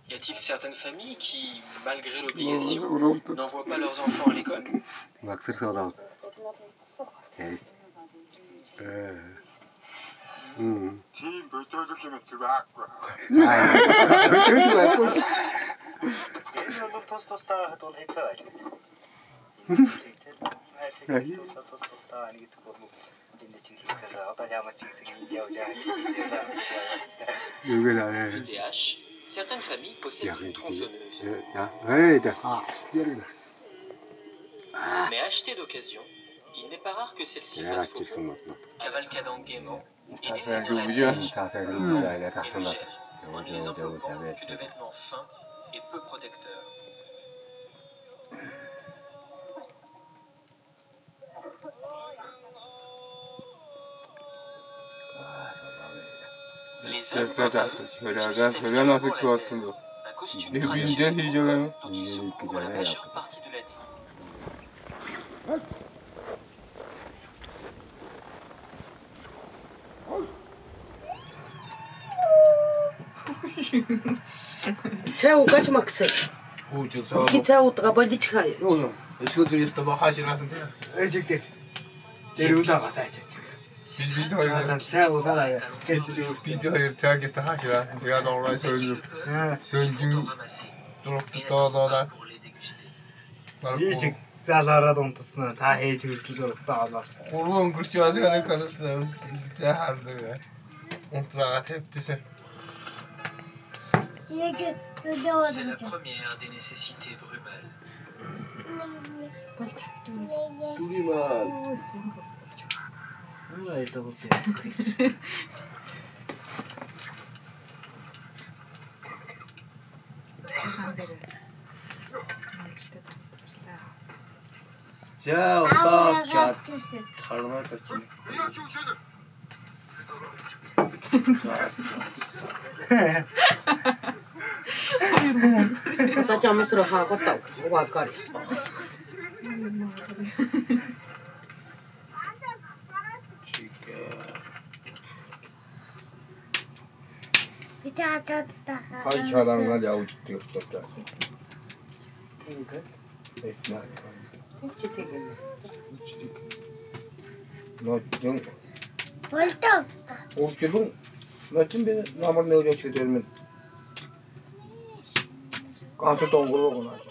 Y a-t-il certaines familles qui, malgré l'obligation, n'envoient pas leurs enfants à l'école? IDH, certaines familles possèdent une tronçonneuse. Mais achetée d'occasion, il n'est pas rare que celle-ci fasse faux. Cavalcadant gaiement et déniant la neige, et légère, en ne les enveloppant que de vêtements fins et peu protecteurs. Les hommes utilisent habituellement pour la guerre un costume traditionnel dont ils se couvrent la majeure partie de l'année. Чай укач Максим. Iki çay утгабади чай. Эсгүүл боо хаашираад тийм. Эжигдэр. Дэрүүдэд гацаач. Бид хоёр цай уусаараа. бид хоёр цагт хаашираад тэгээд орой сөөлөв. Сөөлжин дуртаалаа. Ийчиг залаараад унтсан та хийж хүртэл зургатаа олоос. Гурван өнгөрч байгаа каналтай хаардаг. Унтраа тавьчихсан. C'est la première des nécessités brumales. За одоо чад хармаа тачих. Ota chamsro haakota uakari. Хай чалангаа явуулдаг ёстой. Тэнгэр. Этнаа. Читгэн. Нотин. Болтоо. Өвчгөн нотин би намар нөөж өчгдөрмөн. Ганц тонгороо гонаач.